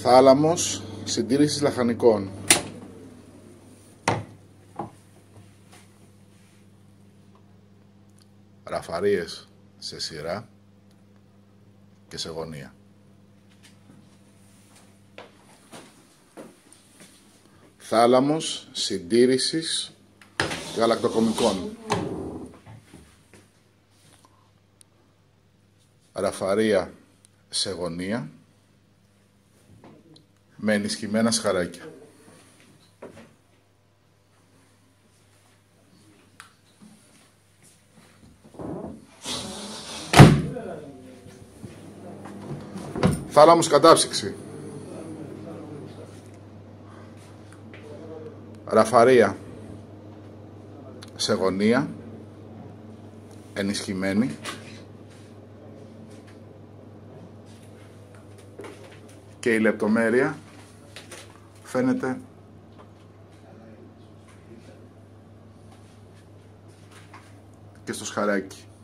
Θάλαμος συντήρησης λαχανικών. Ραφαρίες σε σειρά και σε γωνία. Θάλαμος συντήρησης γαλακτοκομικών. Ραφαρία σε γωνία με ενισχυμένα σχαράκια. Θάλαμος κατάψυξη. Ραφαρία σε γωνία ενισχυμένη και η λεπτομέρεια φαίνεται και στο σχαράκι.